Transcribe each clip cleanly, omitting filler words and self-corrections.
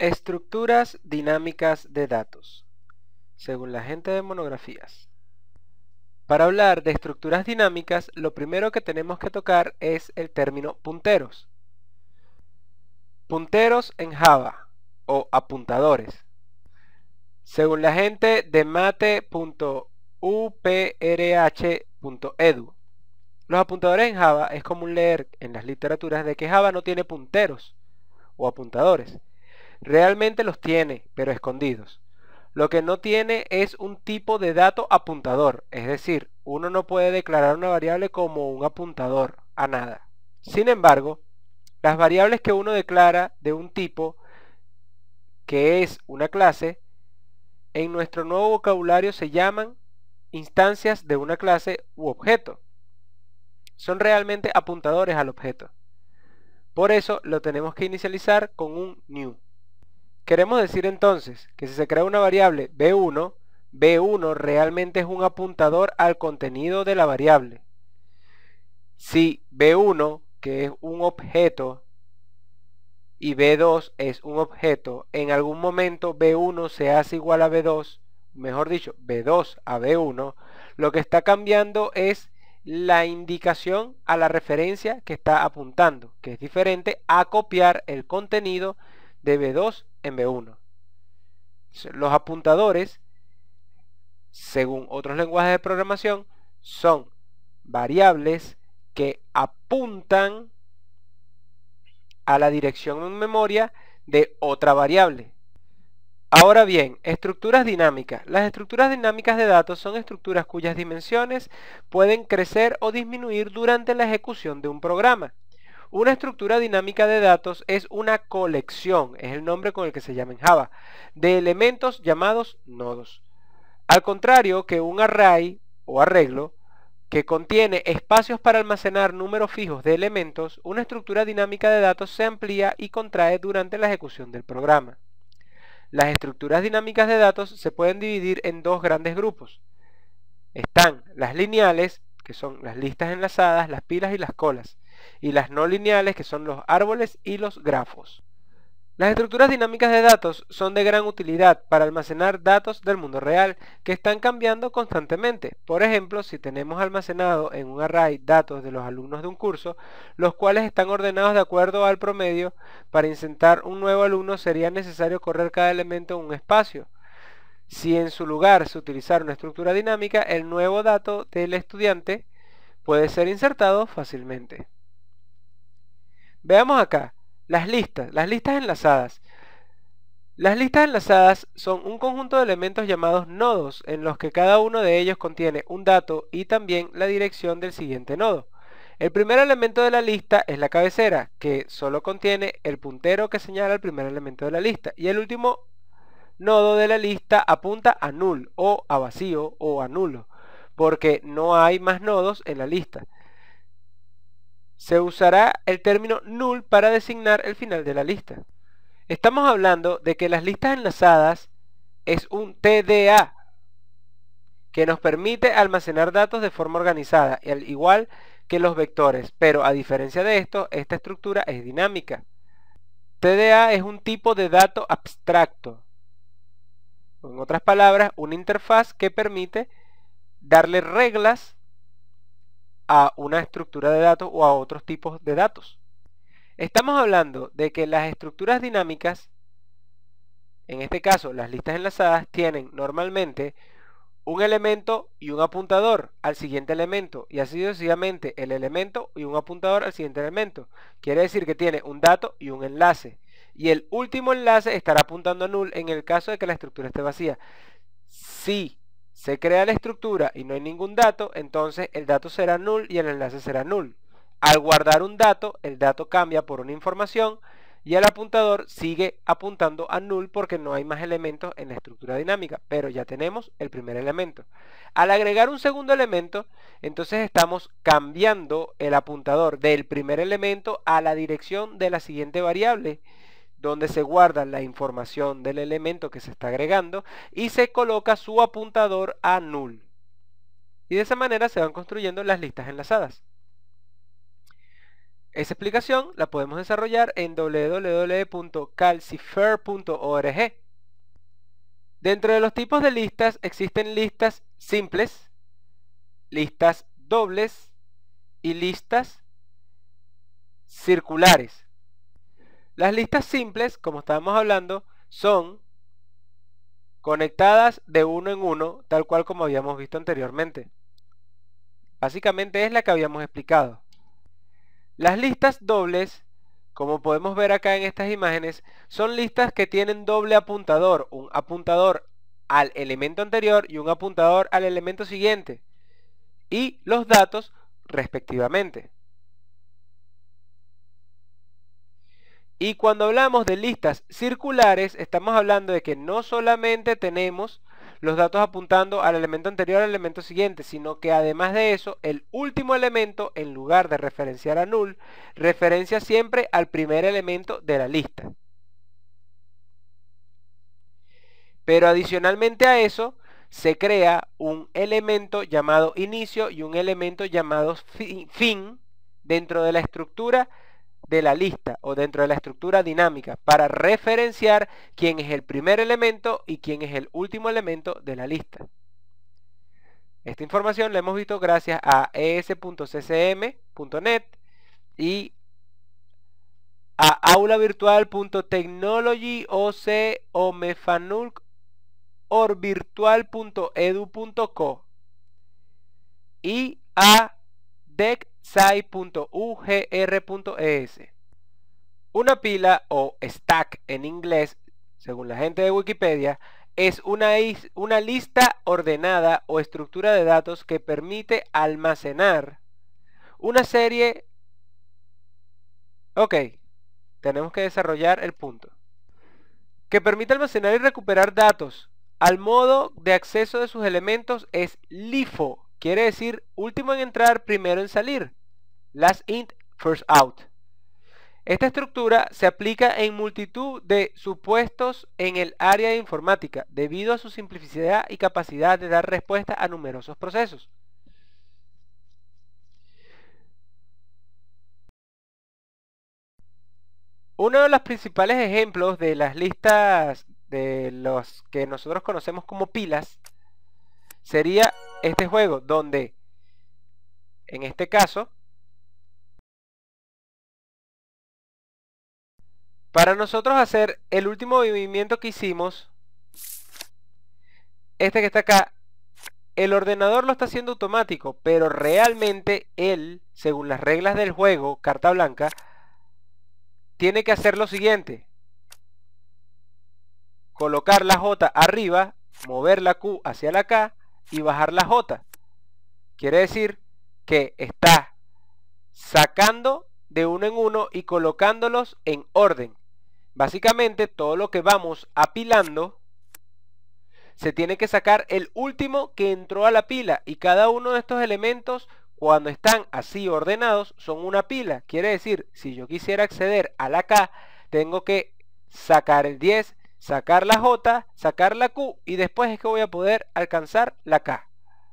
Estructuras dinámicas de datos, según la gente de monografías. Para hablar de estructuras dinámicas, lo primero que tenemos que tocar es el término punteros. Punteros en Java, o apuntadores. Según la gente de mate.uprh.edu, los apuntadores en Java es común leer en las literaturas de que Java no tiene punteros o apuntadores. Realmente los tiene, pero escondidos. Lo que no tiene es un tipo de dato apuntador, es decir, uno no puede declarar una variable como un apuntador a nada. Sin embargo, las variables que uno declara de un tipo que es una clase, en nuestro nuevo vocabulario se llaman instancias de una clase u objeto. Son realmente apuntadores al objeto. Por eso lo tenemos que inicializar con un new. Queremos decir entonces que si se crea una variable b1, b1 realmente es un apuntador al contenido de la variable. Si b1, que es un objeto, y b2 es un objeto, en algún momento b1 se hace igual a b2, mejor dicho, b2 a b1, lo que está cambiando es la indicación a la referencia que está apuntando, que es diferente a copiar el contenido de b2 en b1. Los apuntadores, según otros lenguajes de programación, son variables que apuntan a la dirección en memoria de otra variable. Ahora bien, estructuras dinámicas. Las estructuras dinámicas de datos son estructuras cuyas dimensiones pueden crecer o disminuir durante la ejecución de un programa. Una estructura dinámica de datos es una colección, es el nombre con el que se llama en Java, de elementos llamados nodos. Al contrario que un array o arreglo que contiene espacios para almacenar números fijos de elementos, una estructura dinámica de datos se amplía y contrae durante la ejecución del programa. Las estructuras dinámicas de datos se pueden dividir en dos grandes grupos. Están las lineales, que son las listas enlazadas, las pilas y las colas, y las no lineales, que son los árboles y los grafos. Las estructuras dinámicas de datos son de gran utilidad para almacenar datos del mundo real que están cambiando constantemente. Por ejemplo, si tenemos almacenado en un array datos de los alumnos de un curso, los cuales están ordenados de acuerdo al promedio, para insertar un nuevo alumno sería necesario correr cada elemento en un espacio. Si en su lugar se utilizara una estructura dinámica, el nuevo dato del estudiante puede ser insertado fácilmente. Veamos acá. Las listas enlazadas. Las listas enlazadas son un conjunto de elementos llamados nodos, en los que cada uno de ellos contiene un dato y también la dirección del siguiente nodo. El primer elemento de la lista es la cabecera, que solo contiene el puntero que señala el primer elemento de la lista, y el último nodo de la lista apunta a null, o a vacío, o a nulo, porque no hay más nodos en la lista. Se usará el término null para designar el final de la lista. Estamos hablando de que las listas enlazadas es un TDA que nos permite almacenar datos de forma organizada, al igual que los vectores, pero a diferencia de esto, esta estructura es dinámica. TDA es un tipo de dato abstracto, en otras palabras, una interfaz que permite darle reglas a una estructura de datos o a otros tipos de datos. Estamos hablando de que las estructuras dinámicas, en este caso las listas enlazadas, tienen normalmente un elemento y un apuntador al siguiente elemento, y así sucesivamente el elemento y un apuntador al siguiente elemento. Quiere decir que tiene un dato y un enlace, y el último enlace estará apuntando a null en el caso de que la estructura esté vacía. Si se crea la estructura y no hay ningún dato, entonces el dato será null y el enlace será null. Al guardar un dato, el dato cambia por una información y el apuntador sigue apuntando a null porque no hay más elementos en la estructura dinámica, pero ya tenemos el primer elemento. Al agregar un segundo elemento, entonces estamos cambiando el apuntador del primer elemento a la dirección de la siguiente variable, donde se guarda la información del elemento que se está agregando y se coloca su apuntador a null. Y de esa manera se van construyendo las listas enlazadas. Esa explicación la podemos desarrollar en www.calcifer.org. Dentro de los tipos de listas existen listas simples, listas dobles y listas circulares. Las listas simples, como estábamos hablando, son conectadas de uno en uno, tal cual como habíamos visto anteriormente. Básicamente es la que habíamos explicado. Las listas dobles, como podemos ver acá en estas imágenes, son listas que tienen doble apuntador, un apuntador al elemento anterior y un apuntador al elemento siguiente, y los datos respectivamente. Y cuando hablamos de listas circulares, estamos hablando de que no solamente tenemos los datos apuntando al elemento anterior al elemento siguiente, sino que además de eso, el último elemento, en lugar de referenciar a null, referencia siempre al primer elemento de la lista. Pero adicionalmente a eso, se crea un elemento llamado inicio y un elemento llamado fin dentro de la estructura de la lista o dentro de la estructura dinámica para referenciar quién es el primer elemento y quién es el último elemento de la lista. Esta información la hemos visto gracias a es.ccm.net y a aulavirtual.technology.omefanulk.orvirtual.edu.co y a decsci.ugr.es. Una pila o stack en inglés, según la gente de Wikipedia, es una lista ordenada o estructura de datos que permite almacenar una serie. Ok, tenemos que desarrollar el punto. Que permite almacenar y recuperar datos. Al modo de acceso de sus elementos es LIFO, quiere decir último en entrar, primero en salir. Last in, first out. Esta estructura se aplica en multitud de supuestos en el área de informática, debido a su simplicidad y capacidad de dar respuesta a numerosos procesos. Uno de los principales ejemplos de las listas de los que nosotros conocemos como pilas sería este juego, donde en este caso, para nosotros hacer el último movimiento que hicimos, este que está acá, el ordenador lo está haciendo automático, pero realmente él, según las reglas del juego, carta blanca, tiene que hacer lo siguiente: colocar la J arriba, mover la Q hacia la K y bajar la J. Quiere decir que está sacando de uno en uno y colocándolos en orden. Básicamente todo lo que vamos apilando se tiene que sacar el último que entró a la pila, y cada uno de estos elementos, cuando están así ordenados, son una pila. Quiere decir, si yo quisiera acceder a la K, tengo que sacar el 10, sacar la J, sacar la Q, y después es que voy a poder alcanzar la K.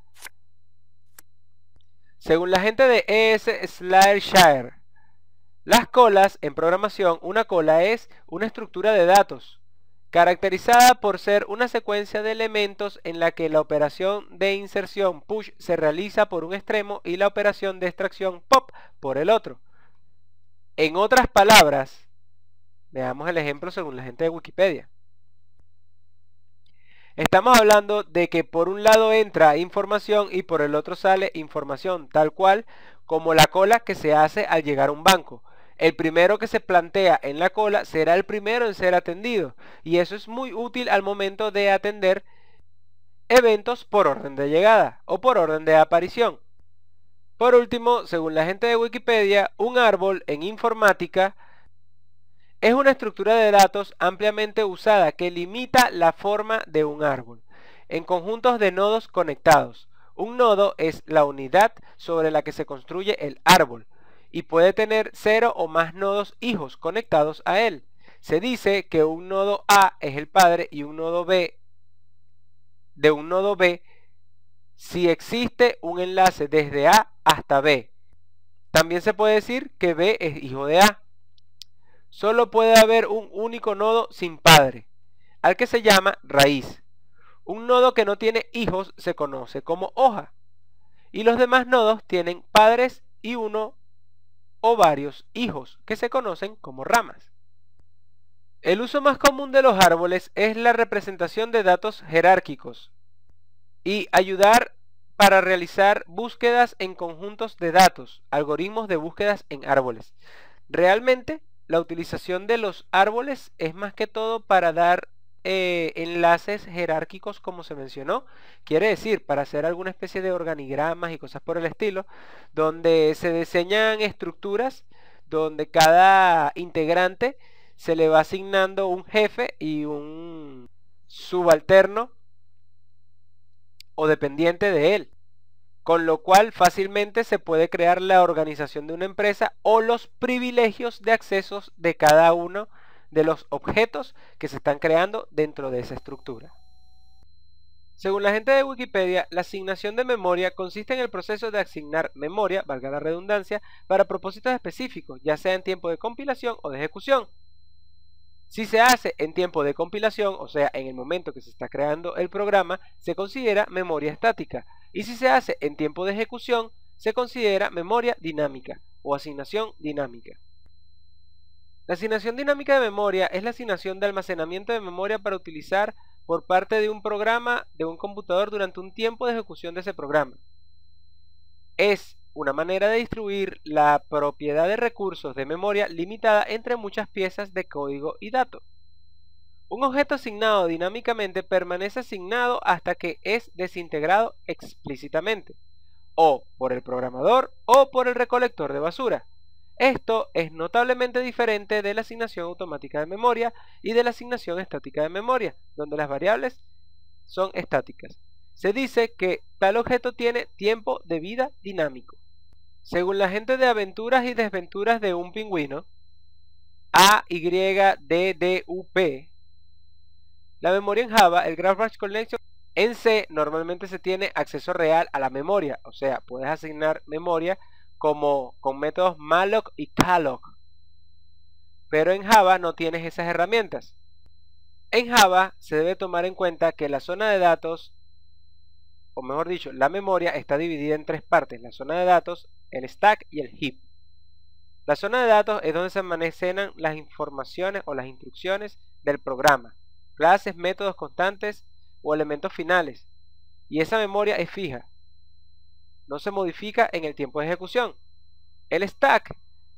Según la gente de ES/Shire, las colas en programación, una cola es una estructura de datos caracterizada por ser una secuencia de elementos en la que la operación de inserción push se realiza por un extremo y la operación de extracción pop por el otro. En otras palabras, veamos el ejemplo según la gente de Wikipedia. Estamos hablando de que por un lado entra información y por el otro sale información, tal cual como la cola que se hace al llegar a un banco. El primero que se plantea en la cola será el primero en ser atendido, y eso es muy útil al momento de atender eventos por orden de llegada o por orden de aparición. Por último, según la gente de Wikipedia, un árbol en informática es una estructura de datos ampliamente usada que limita la forma de un árbol en conjuntos de nodos conectados. Un nodo es la unidad sobre la que se construye el árbol y puede tener 0 o más nodos hijos conectados a él. Se dice que un nodo A es el padre y un nodo B de un nodo B si existe un enlace desde A hasta B, También se puede decir que B es hijo de A. Solo puede haber un único nodo sin padre, al que se llama raíz. Un nodo que no tiene hijos se conoce como hoja, y los demás nodos tienen padres y uno o varios hijos, que se conocen como ramas. El uso más común de los árboles es la representación de datos jerárquicos y ayudar para realizar búsquedas en conjuntos de datos, algoritmos de búsquedas en árboles. Realmente, la utilización de los árboles es más que todo para dar enlaces jerárquicos, como se mencionó. Quiere decir, para hacer alguna especie de organigramas y cosas por el estilo, donde se diseñan estructuras donde cada integrante se le va asignando un jefe y un subalterno o dependiente de él, con lo cual fácilmente se puede crear la organización de una empresa o los privilegios de accesos de cada uno de los objetos que se están creando dentro de esa estructura. Según la gente de Wikipedia, la asignación de memoria consiste en el proceso de asignar memoria, valga la redundancia, para propósitos específicos, ya sea en tiempo de compilación o de ejecución. Si se hace en tiempo de compilación, o sea, en el momento que se está creando el programa, se considera memoria estática. Y si se hace en tiempo de ejecución, se considera memoria dinámica o asignación dinámica. La asignación dinámica de memoria es la asignación de almacenamiento de memoria para utilizar por parte de un programa de un computador durante un tiempo de ejecución de ese programa. Es una manera de distribuir la propiedad de recursos de memoria limitada entre muchas piezas de código y datos. Un objeto asignado dinámicamente permanece asignado hasta que es desintegrado explícitamente, o por el programador o por el recolector de basura. Esto es notablemente diferente de la asignación automática de memoria y de la asignación estática de memoria, donde las variables son estáticas. Se dice que tal objeto tiene tiempo de vida dinámico. Según la gente de aventuras y desventuras de un pingüino, AYDDUP, la memoria en Java, el Garbage Collection, en C normalmente se tiene acceso real a la memoria, o sea, puedes asignar memoria como con métodos malloc y calloc, pero en Java no tienes esas herramientas. En Java se debe tomar en cuenta que la zona de datos, o mejor dicho, la memoria está dividida en tres partes: la zona de datos, el stack y el heap. La zona de datos es donde se almacenan las informaciones o las instrucciones del programa, clases, métodos constantes o elementos finales, y esa memoria es fija, no se modifica en el tiempo de ejecución. El stack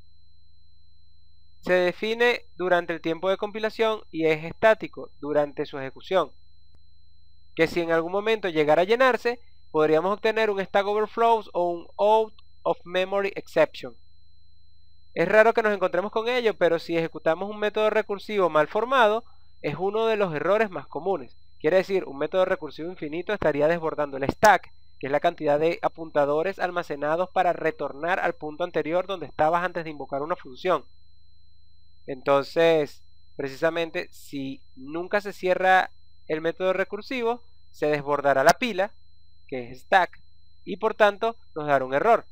se define durante el tiempo de compilación y es estático durante su ejecución, que si en algún momento llegara a llenarse, podríamos obtener un stack overflow o un out of memory exception. Es raro que nos encontremos con ello, pero si ejecutamos un método recursivo mal formado, es uno de los errores más comunes. Quiere decir, un método recursivo infinito estaría desbordando el stack, que es la cantidad de apuntadores almacenados para retornar al punto anterior donde estabas antes de invocar una función. Entonces, precisamente, si nunca se cierra el método recursivo, se desbordará la pila, que es stack, y por tanto nos dará un error.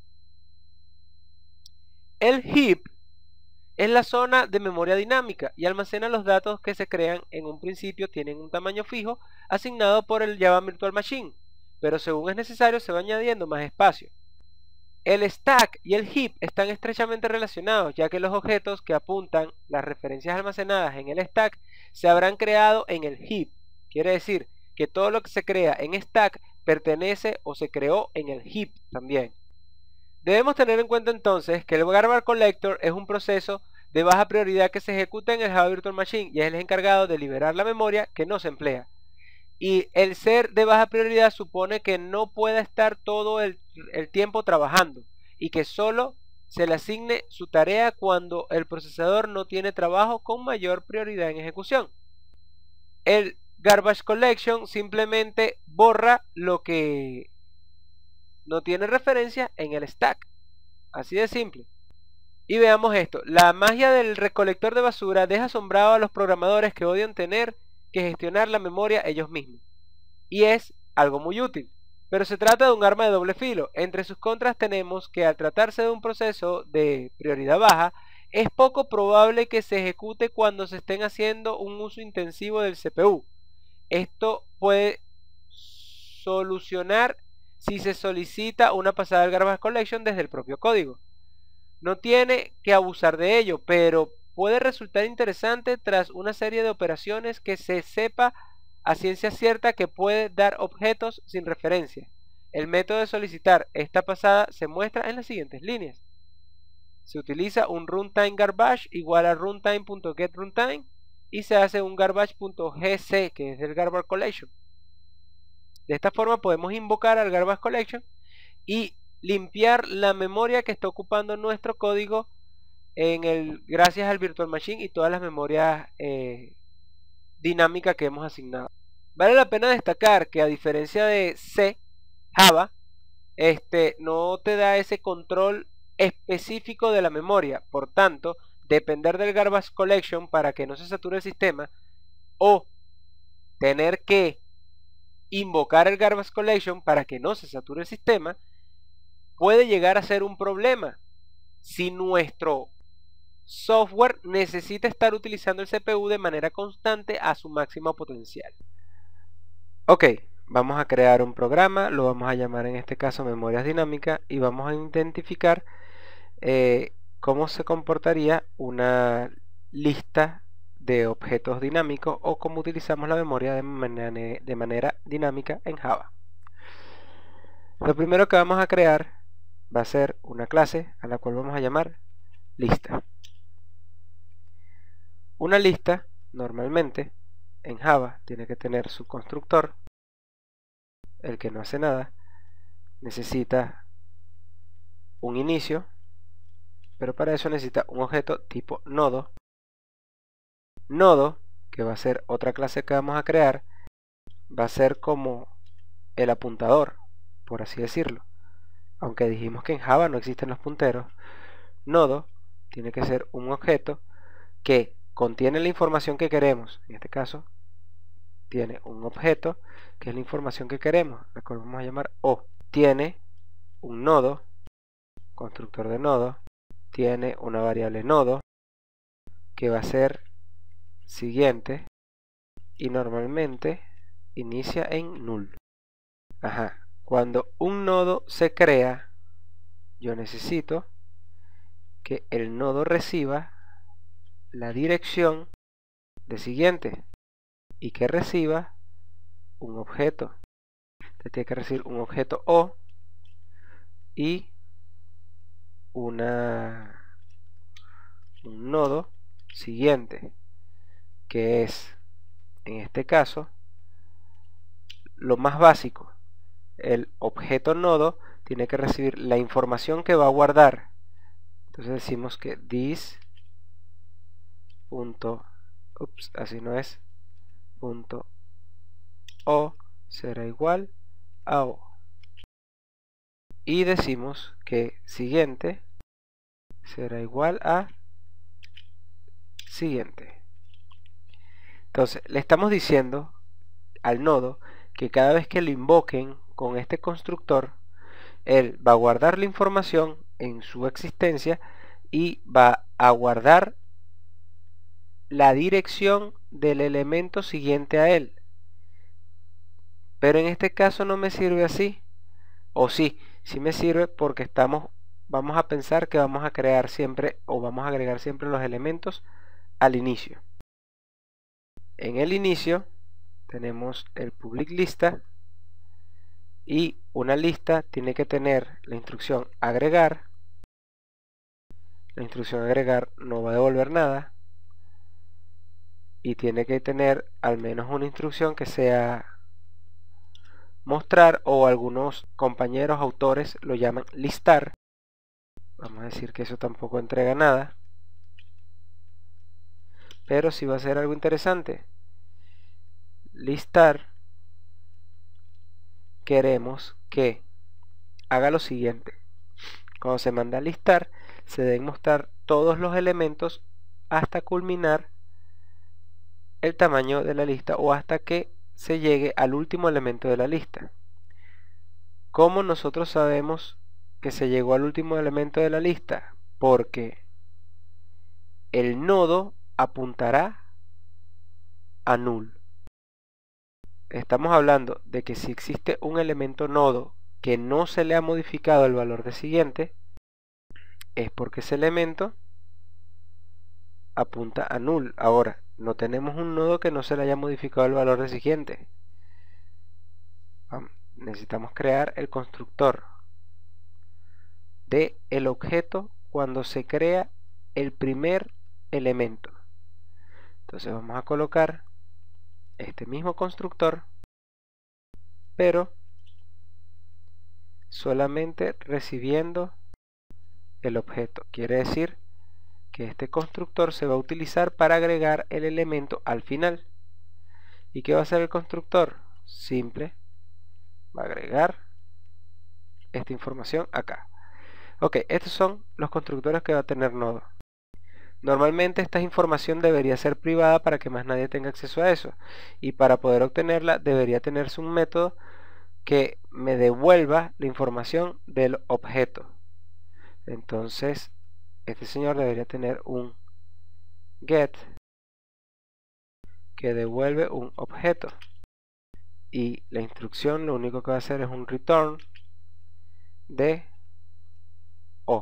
El heap es la zona de memoria dinámica y almacena los datos que se crean. En un principio tienen un tamaño fijo asignado por el Java Virtual Machine, pero según es necesario se va añadiendo más espacio. El stack y el heap están estrechamente relacionados, ya que los objetos que apuntan las referencias almacenadas en el stack se habrán creado en el heap. Quiere decir que todo lo que se crea en stack pertenece o se creó en el heap también. Debemos tener en cuenta entonces que el Garbage Collector es un proceso de baja prioridad que se ejecuta en el Java Virtual Machine y es el encargado de liberar la memoria que no se emplea. Y el ser de baja prioridad supone que no pueda estar todo el tiempo trabajando y que solo se le asigne su tarea cuando el procesador no tiene trabajo con mayor prioridad en ejecución. El Garbage Collection simplemente borra lo que no tiene referencia en el stack. Así de simple. Y veamos esto. La magia del recolector de basura deja asombrado a los programadores que odian tener que gestionar la memoria ellos mismos. Y es algo muy útil. pero se trata de un arma de doble filo. Entre sus contras tenemos que al tratarse de un proceso de prioridad baja, es poco probable que se ejecute cuando se estén haciendo un uso intensivo del CPU. Esto puede solucionar si se solicita una pasada al Garbage Collection desde el propio código. No tiene que abusar de ello, pero puede resultar interesante tras una serie de operaciones que se sepa a ciencia cierta que puede dar objetos sin referencia. El método de solicitar esta pasada se muestra en las siguientes líneas. Se utiliza un runtime garbage igual a runtime.getRuntime y se hace un garbage.gc, que es el Garbage Collection. De esta forma podemos invocar al Garbage Collection y limpiar la memoria que está ocupando nuestro código gracias al Virtual Machine y todas las memorias dinámicas que hemos asignado. Vale la pena destacar que a diferencia de C, Java no te da ese control específico de la memoria. Por tanto, depender del Garbage Collection para que no se sature el sistema o tener que invocar el Garbage Collection para que no se sature el sistema puede llegar a ser un problema si nuestro software necesita estar utilizando el CPU de manera constante a su máximo potencial. Ok, vamos a crear un programa, lo vamos a llamar en este caso memorias dinámicas y vamos a identificar cómo se comportaría una lista de objetos dinámicos o cómo utilizamos la memoria de manera dinámica en Java. Lo primero que vamos a crear va a ser una clase a la cual vamos a llamar lista. Una lista normalmente en Java tiene que tener su constructor, el que no hace nada, necesita un inicio, pero para eso necesita un objeto tipo nodo. Nodo, que va a ser otra clase que vamos a crear, va a ser como el apuntador, por así decirlo. Aunque dijimos que en Java no existen los punteros, nodo tiene que ser un objeto que contiene la información que queremos. En este caso tiene un objeto que es la información que queremos, la cual vamos a llamar O. Tiene un nodo, constructor de nodo, tiene una variable nodo que va a ser siguiente y normalmente inicia en null. Cuando un nodo se crea, yo necesito que el nodo reciba la dirección de siguiente y que reciba un objeto. Entonces tiene que recibir un objeto O y un nodo siguiente, que es en este caso lo más básico. El objeto nodo tiene que recibir la información que va a guardar. Entonces decimos que this punto, así no es, punto O será igual a O. Y decimos que siguiente será igual a siguiente. Entonces le estamos diciendo al nodo que cada vez que lo invoquen con este constructor, él va a guardar la información en su existencia y va a guardar la dirección del elemento siguiente a él. Pero en este caso no me sirve así. O sí me sirve porque vamos a pensar que vamos a crear siempre o vamos a agregar siempre los elementos al inicio. En el inicio tenemos el public lista y una lista tiene que tener la instrucción agregar. La instrucción agregar no va a devolver nada y tiene que tener al menos una instrucción que sea mostrar, o algunos compañeros autores lo llaman listar. Vamos a decir que eso tampoco entrega nada, pero sí va a ser algo interesante. Listar, queremos que haga lo siguiente: cuando se manda a listar se deben mostrar todos los elementos hasta culminar el tamaño de la lista o hasta que se llegue al último elemento de la lista. ¿Cómo nosotros sabemos que se llegó al último elemento de la lista? Porque el nodo apuntará a null. Estamos hablando de que si existe un elemento nodo que no se le ha modificado el valor de siguiente, es porque ese elemento apunta a null. Ahora, no tenemos un nodo que no se le haya modificado el valor de siguiente. Necesitamos crear el constructor de el objeto cuando se crea el primer elemento. Entonces vamos a colocar este mismo constructor, pero solamente recibiendo el objeto. Quiere decir que este constructor se va a utilizar para agregar el elemento al final. ¿Y qué va a hacer el constructor? Simple, va a agregar esta información acá. Ok, estos son los constructores que va a tener nodo. Normalmente esta información debería ser privada para que más nadie tenga acceso a eso, y para poder obtenerla debería tenerse un método que me devuelva la información del objeto. Entonces este señor debería tener un get que devuelve un objeto, y la instrucción lo único que va a hacer es un return de O.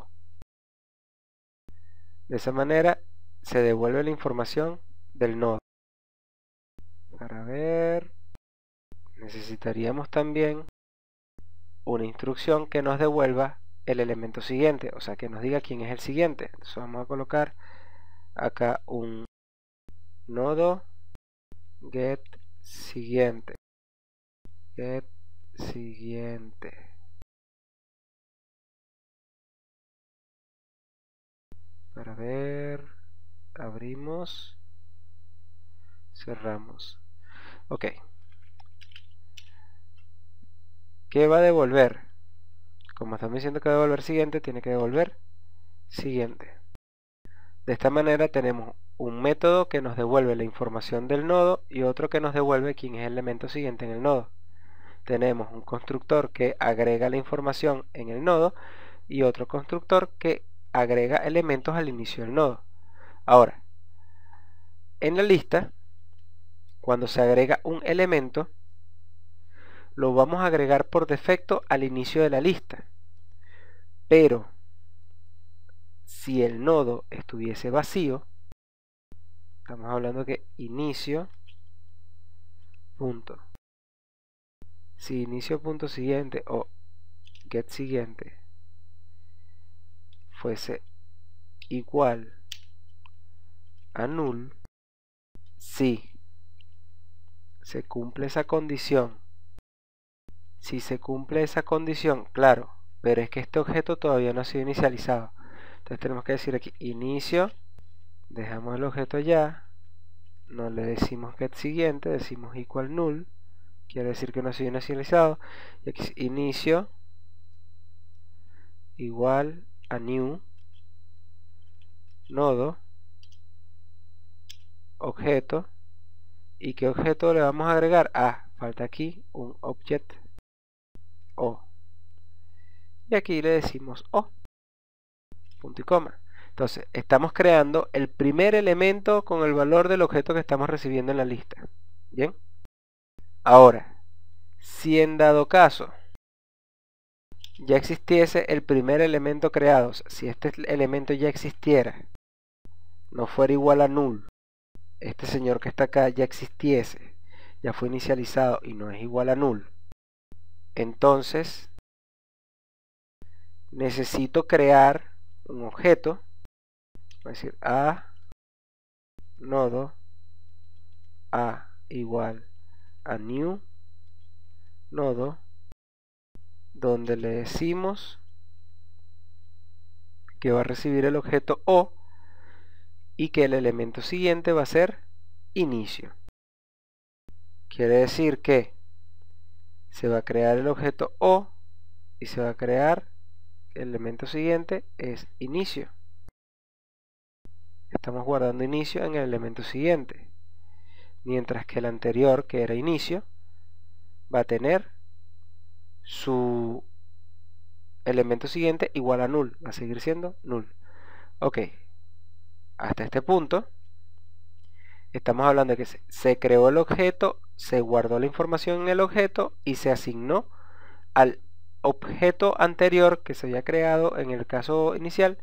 De esa manera se devuelve la información del nodo. Para ver, necesitaríamos también una instrucción que nos devuelva el elemento siguiente, o sea que nos diga quién es el siguiente. Entonces vamos a colocar acá un nodo get siguiente. Get siguiente. Para ver, abrimos, cerramos. Ok. ¿Qué va a devolver? Como estamos diciendo que va a devolver siguiente, tiene que devolver siguiente. De esta manera tenemos un método que nos devuelve la información del nodo y otro que nos devuelve quién es el elemento siguiente en el nodo. Tenemos un constructor que agrega la información en el nodo y otro constructor que agrega elementos al inicio del nodo. Ahora, en la lista, cuando se agrega un elemento, lo vamos a agregar por defecto al inicio de la lista. Pero si el nodo estuviese vacío, estamos hablando que inicio punto. Si inicio punto siguiente o get siguiente fuese igual a null, si se cumple esa condición. Si se cumple esa condición, claro, pero es que este objeto todavía no ha sido inicializado. Entonces tenemos que decir aquí inicio, dejamos el objeto allá, no le decimos get siguiente, decimos equal null, quiere decir que no ha sido inicializado, y aquí es inicio igual a new nodo objeto. ¿Y qué objeto le vamos a agregar? Falta aquí un object O, y aquí le decimos O, punto y coma. Entonces estamos creando el primer elemento con el valor del objeto que estamos recibiendo en la lista. Bien, ahora si en dado caso ya existiese el primer elemento creado, o sea, si este elemento ya existiera, no fuera igual a null, este señor que está acá ya existiese, ya fue inicializado y no es igual a null, entonces necesito crear un objeto, voy a decir a nodo a igual a new nodo, donde le decimos que va a recibir el objeto O y que el elemento siguiente va a ser inicio. Quiere decir que se va a crear el objeto O y se va a crear el elemento siguiente es inicio. Estamos guardando inicio en el elemento siguiente, mientras que el anterior, que era inicio, va a tener su elemento siguiente igual a null, va a seguir siendo null. Ok, hasta este punto estamos hablando de que se creó el objeto, se guardó la información en el objeto y se asignó al objeto anterior que se había creado en el caso inicial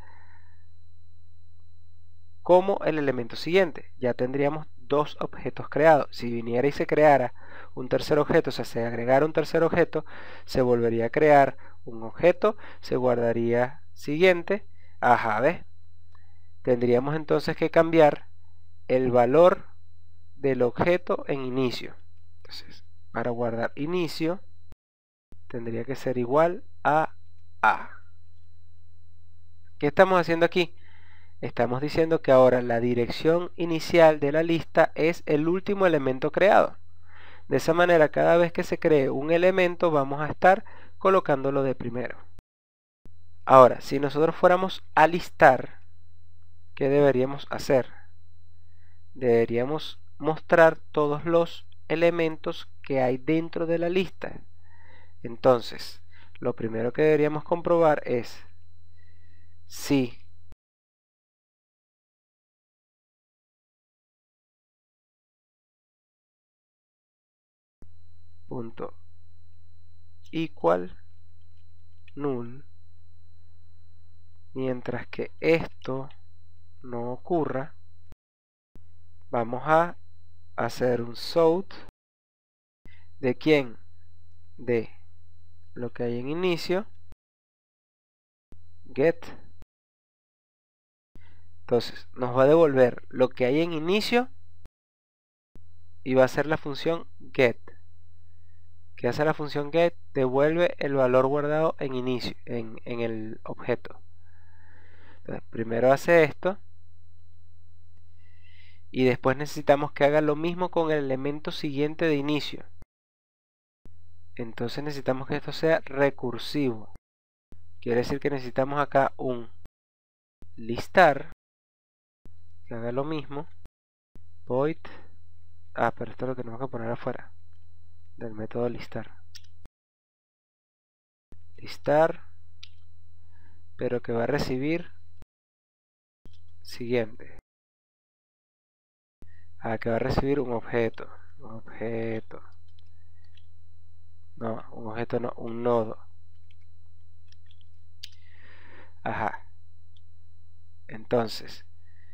como el elemento siguiente. Ya tendríamos dos objetos creados. Si viniera y se creara un tercer objeto, o sea, se agregara un tercer objeto, se volvería a crear un objeto, se guardaría siguiente. Ajá, ¿ves? Tendríamos entonces que cambiar el valor del objeto en inicio. Entonces, para guardar inicio, tendría que ser igual a A. ¿Qué estamos haciendo aquí? Estamos diciendo que ahora la dirección inicial de la lista es el último elemento creado. De esa manera, cada vez que se cree un elemento, vamos a estar colocándolo de primero. Ahora, si nosotros fuéramos a listar, ¿qué deberíamos hacer? Deberíamos mostrar todos los elementos que hay dentro de la lista. Entonces, lo primero que deberíamos comprobar es si punto equal null, mientras que esto no ocurra, vamos a hacer un sort de quién, de lo que hay en inicio, get. Entonces nos va a devolver lo que hay en inicio y va a ser la función get. ¿Qué hace la función get? Devuelve el valor guardado en inicio, en el objeto. Entonces, primero hace esto y después necesitamos que haga lo mismo con el elemento siguiente de inicio. Entonces necesitamos que esto sea recursivo. Quiere decir que necesitamos acá un listar que haga lo mismo. Void. Pero esto lo tenemos que poner afuera del método listar. Listar, pero que va a recibir siguiente. Que va a recibir un objeto. Un objeto. No, un objeto no, un nodo. Ajá. Entonces,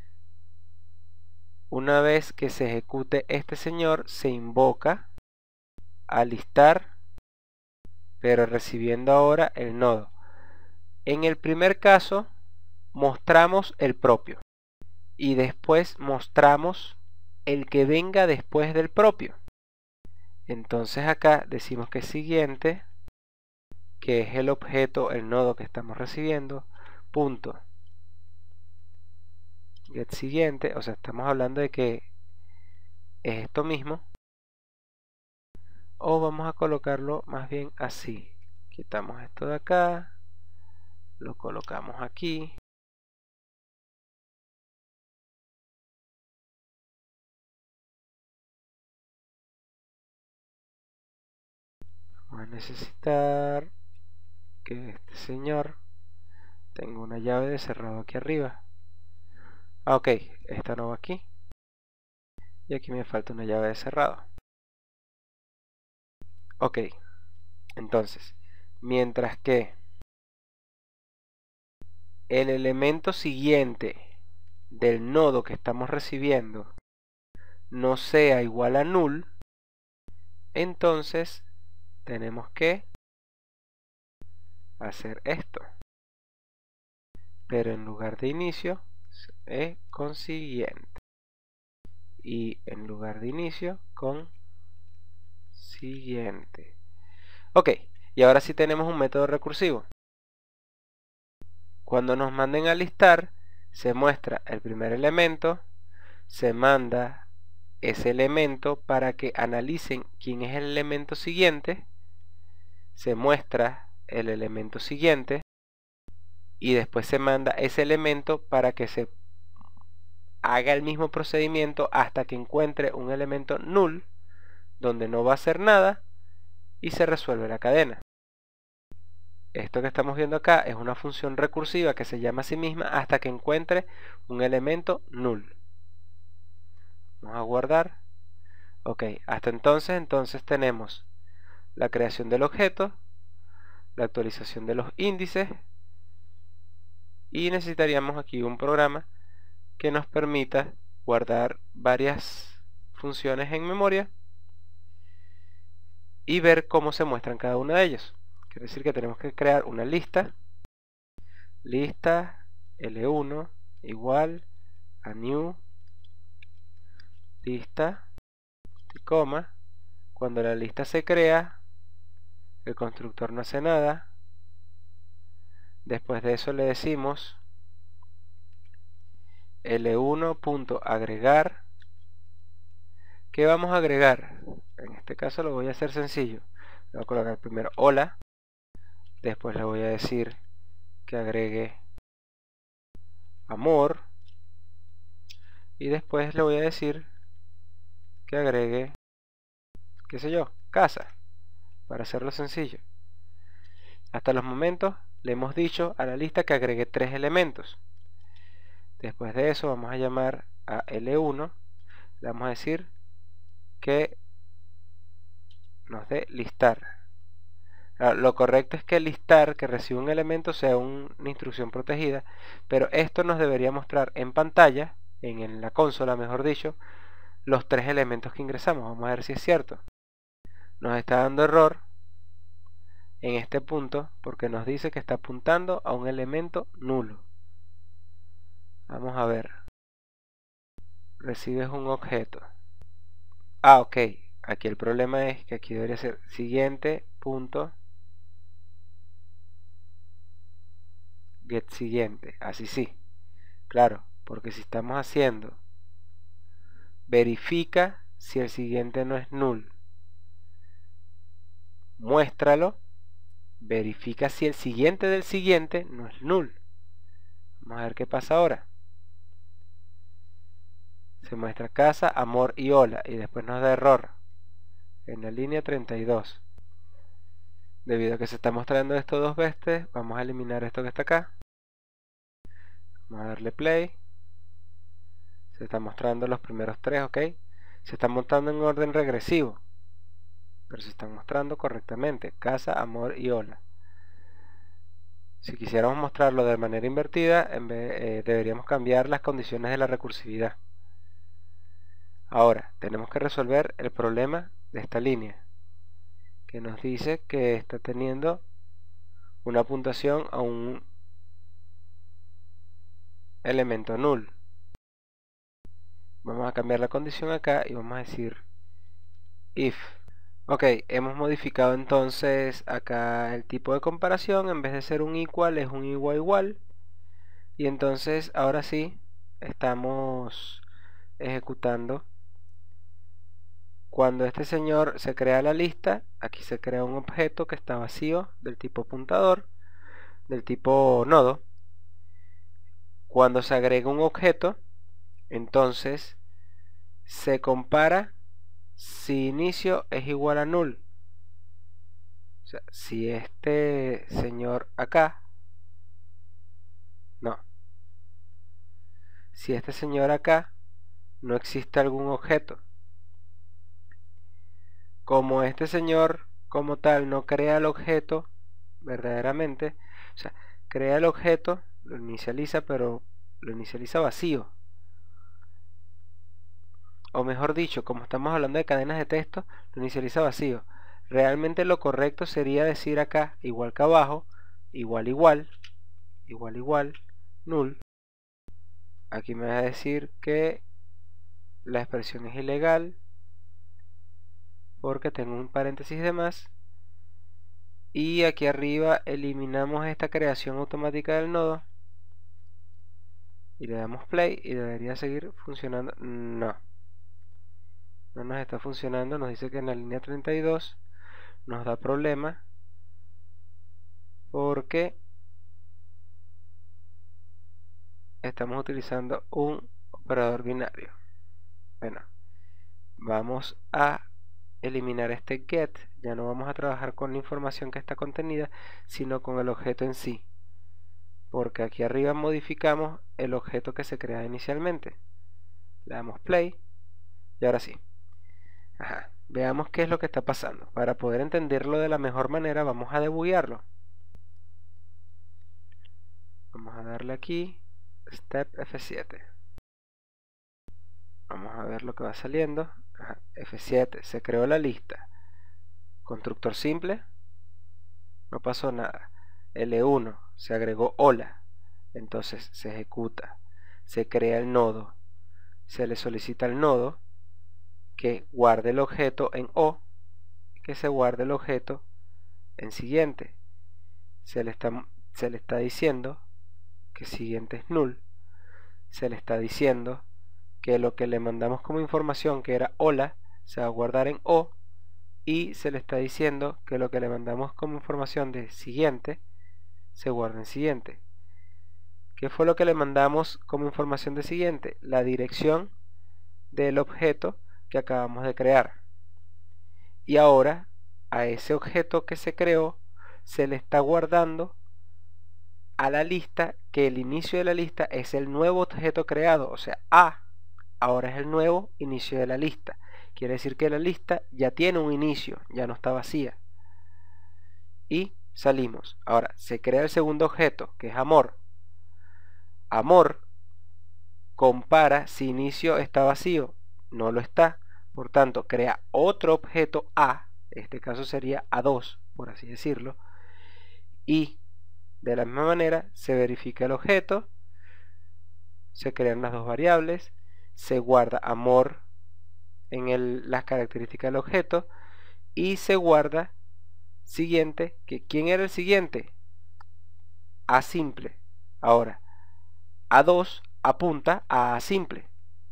una vez que se ejecute este señor, se invoca a listar, pero recibiendo ahora el nodo. En el primer caso, mostramos el propio y después mostramos el que venga después del propio. Entonces acá decimos que siguiente, que es el objeto, el nodo que estamos recibiendo, punto get siguiente, o sea, estamos hablando de que es esto mismo, o vamos a colocarlo más bien así. Quitamos esto de acá, lo colocamos aquí. Vamos a necesitar que este señor tenga una llave de cerrado aquí arriba. Ok, esta no va aquí. Y aquí me falta una llave de cerrado. Ok, entonces, mientras que el elemento siguiente del nodo que estamos recibiendo no sea igual a null, entonces tenemos que hacer esto, pero en lugar de inicio es con siguiente y en lugar de inicio con siguiente. Ok, y ahora sí tenemos un método recursivo. Cuando nos manden a listar, se muestra el primer elemento, se manda ese elemento para que analicen quién es el elemento siguiente, se muestra el elemento siguiente y después se manda ese elemento para que se haga el mismo procedimiento hasta que encuentre un elemento null donde no va a hacer nada y se resuelve la cadena. esto que estamos viendo acá es una función recursiva que se llama a sí misma hasta que encuentre un elemento null. Vamos a guardar. Ok, hasta entonces tenemos la creación del objeto, la actualización de los índices, y necesitaríamos aquí un programa que nos permita guardar varias funciones en memoria y ver cómo se muestran cada una de ellas. Quiere decir que tenemos que crear una lista L1 igual a new lista, coma. Cuando la lista se crea, el constructor no hace nada. Después de eso le decimos L1.agregar. ¿Qué vamos a agregar? En este caso lo voy a hacer sencillo. Le voy a colocar primero hola. Después le voy a decir que agregue amor. Y después le voy a decir que agregue, qué sé yo, casa. Para hacerlo sencillo. Hasta los momentos le hemos dicho a la lista que agregue 3 elementos. Después de eso vamos a llamar a L1. Le vamos a decir que nos dé listar. Lo correcto es que listar, que reciba un elemento, sea una instrucción protegida, pero esto nos debería mostrar en pantalla, en la consola mejor dicho, los 3 elementos que ingresamos. Vamos a ver si es cierto. Nos está dando error en este punto porque nos dice que está apuntando a un elemento nulo. Vamos a ver. Recibes un objeto. Ok. Aquí el problema es que aquí debería ser siguiente punto get siguiente. Así sí. Claro, porque si estamos haciendo verifica si el siguiente no es null. Muéstralo. Verifica si el siguiente del siguiente no es null. Vamos a ver qué pasa ahora. Se muestra casa, amor y hola. Y después nos da error. En la línea 32. Debido a que se está mostrando esto 2 veces, vamos a eliminar esto que está acá. Vamos a darle play. Se están mostrando los primeros 3, ok. Se están mostrando en orden regresivo, pero se están mostrando correctamente. Casa, amor y hola. Si quisiéramos mostrarlo de manera invertida, deberíamos cambiar las condiciones de la recursividad. Ahora, tenemos que resolver el problema de esta línea, que nos dice que está teniendo una puntuación a un elemento null. Vamos a cambiar la condición acá y vamos a decir if. Ok, hemos modificado entonces acá el tipo de comparación. En vez de ser un equal es un igual igual. Y entonces ahora sí estamos ejecutando. Cuando este señor se crea la lista, aquí se crea un objeto que está vacío del tipo apuntador, del tipo nodo. Cuando se agrega un objeto, entonces se compara si inicio es igual a null. O sea, si este señor acá, no, si este señor acá no existe algún objeto, como este señor como tal no crea el objeto verdaderamente, o sea, crea el objeto, lo inicializa, pero lo inicializa vacío. O mejor dicho, como estamos hablando de cadenas de texto, lo inicializa vacío. Realmente lo correcto sería decir acá, igual que abajo, igual igual, igual igual, null. Aquí me va a decir que la expresión es ilegal porque tengo un paréntesis de más. Y aquí arriba eliminamos esta creación automática del nodo y le damos play y debería seguir funcionando. No nos está funcionando. Nos dice que en la línea 32 nos da problema porque estamos utilizando un operador binario. Bueno, vamos a eliminar este get. Ya no vamos a trabajar con la información que está contenida, sino con el objeto en sí, porque aquí arriba modificamos el objeto que se crea inicialmente. Le damos play y ahora sí. Veamos qué es lo que está pasando. Para poder entenderlo de la mejor manera, vamos a debuguearlo. Vamos a darle aquí Step F7. Vamos a ver lo que va saliendo. F7, se creó la lista. Constructor simple, no pasó nada. L1, se agregó hola, entonces se ejecuta. Se crea el nodo, se le solicita al nodo que guarde el objeto en O, que se guarde el objeto en siguiente. Se le está diciendo que siguiente es null. Se le está diciendo que lo que le mandamos como información, que era hola, se va a guardar en O, y se le está diciendo que lo que le mandamos como información de siguiente se guarda en siguiente. ¿Qué fue lo que le mandamos como información de siguiente? La dirección del objeto que acabamos de crear. Y ahora a ese objeto que se creó se le está guardando a la lista, que el inicio de la lista es el nuevo objeto creado, o sea, A ahora es el nuevo inicio de la lista. Quiere decir que la lista ya tiene un inicio, ya no está vacía. Y salimos. Ahora se crea el segundo objeto, que es amor. Amor compara si inicio está vacío, no lo está, por tanto crea otro objeto A, en este caso sería A2, por así decirlo, y de la misma manera se verifica el objeto, se crean las dos variables, se guarda amor en las características del objeto y se guarda siguiente, que ¿quién era el siguiente? A simple. Ahora A2 apunta a A simple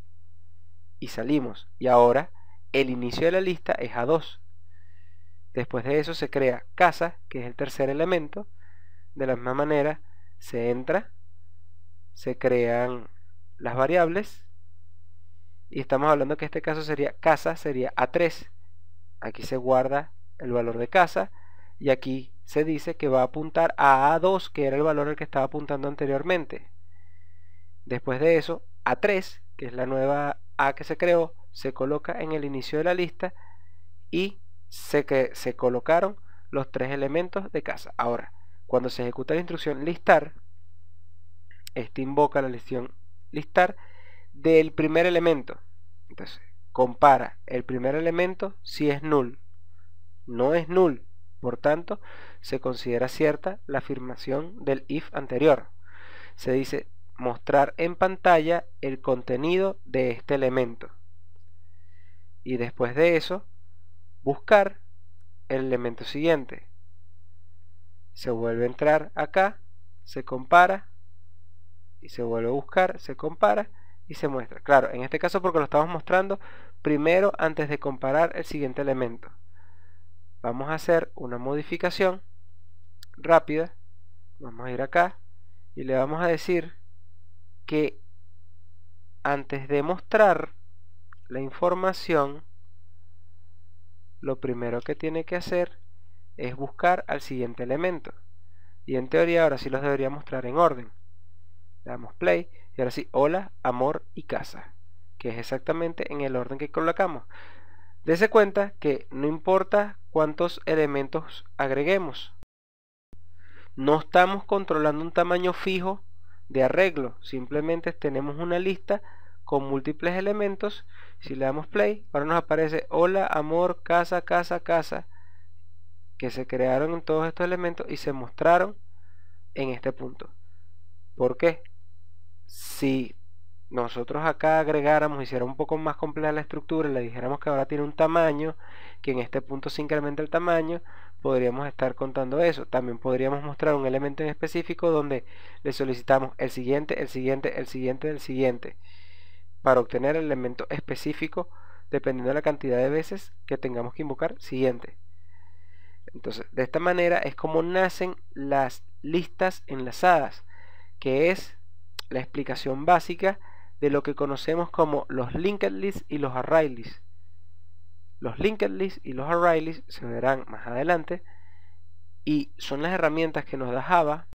y salimos, y ahora el inicio de la lista es A2. Después de eso se crea casa, que es el tercer elemento. De la misma manera se entra, se crean las variables, y estamos hablando que este caso sería casa, sería A3. Aquí se guarda el valor de casa y aquí se dice que va a apuntar a A2, que era el valor al que estaba apuntando anteriormente. Después de eso, A3, que es la nueva A que se creó, se coloca en el inicio de la lista y se colocaron los tres elementos de casa. Ahora, cuando se ejecuta la instrucción listar, este invoca la instrucción listar del primer elemento. Entonces, compara el primer elemento si es null. No es null, por tanto, se considera cierta la afirmación del if anterior. Se dice mostrar en pantalla el contenido de este elemento. Y después de eso, buscar el elemento siguiente. Se vuelve a entrar acá, se compara y se vuelve a buscar, se compara y se muestra. Claro, en este caso porque lo estamos mostrando primero antes de comparar el siguiente elemento. Vamos a hacer una modificación rápida. Vamos a ir acá y le vamos a decir que antes de mostrar la información, lo primero que tiene que hacer es buscar al siguiente elemento. Y en teoría ahora sí los debería mostrar en orden. Le damos play y ahora sí, hola, amor y casa, que es exactamente en el orden que colocamos. Dese cuenta que no importa cuántos elementos agreguemos, no estamos controlando un tamaño fijo de arreglo, simplemente tenemos una lista con múltiples elementos. Si le damos play, ahora nos aparece hola, amor, casa, casa, casa, que se crearon en todos estos elementos y se mostraron en este punto. ¿Por qué? Si nosotros acá agregáramos, hiciera un poco más compleja la estructura y le dijéramos que ahora tiene un tamaño, que en este punto se incrementa el tamaño, podríamos estar contando eso. También podríamos mostrar un elemento en específico donde le solicitamos el siguiente, el siguiente, el siguiente, el siguiente, para obtener el elemento específico dependiendo de la cantidad de veces que tengamos que invocar siguiente. Entonces, de esta manera es como nacen las listas enlazadas, que es la explicación básica de lo que conocemos como los linked lists y los array lists. Los linked lists y los array lists se verán más adelante y son las herramientas que nos da Java